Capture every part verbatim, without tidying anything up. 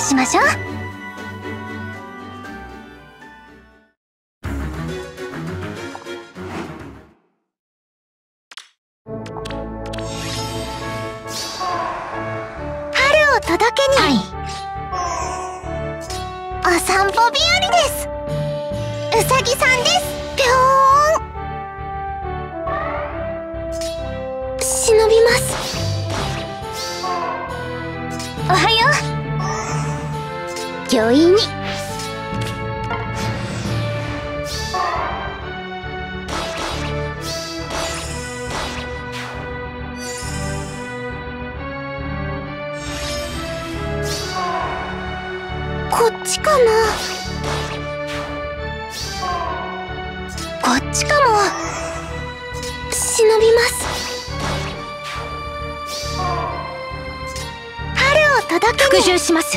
しましょう。春を届けに、はい、お散歩日和です。うさぎさんです。ぴょーん。忍びます。おはよう。御意に。こっちかな。こっちかも。忍びます。春を届けに。服従します。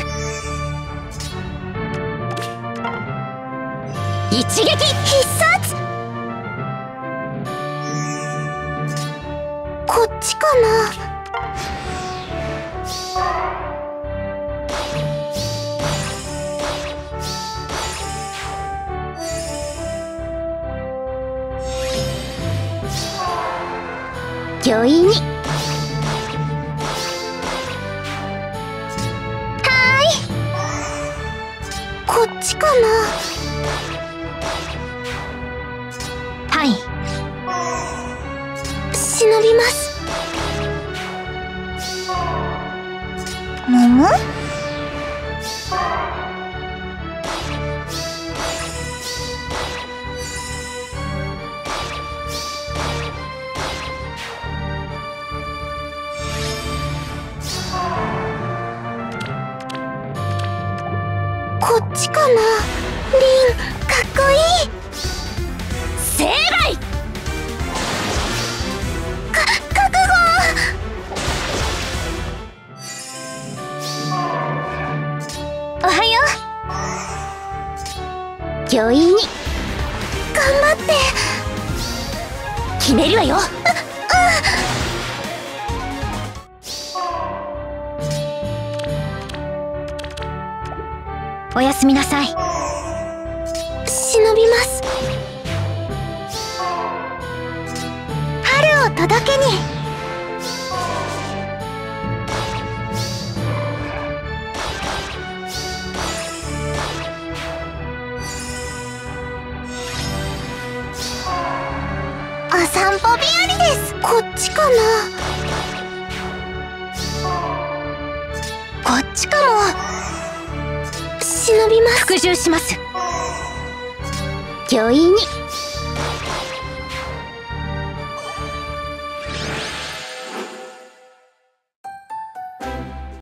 一撃必殺。こっちかな。御意に。はーい。こっちかな。はい。忍びます。むむ？こっちかな。リン、かっこいい。成敗。か、覚悟。おはよう。御意に。頑張って。決めるわよ。おやすみなさい。忍びます。春を届けに。お散歩日和です。こっちかな。こっちかも。忍びます。服従します。御意に。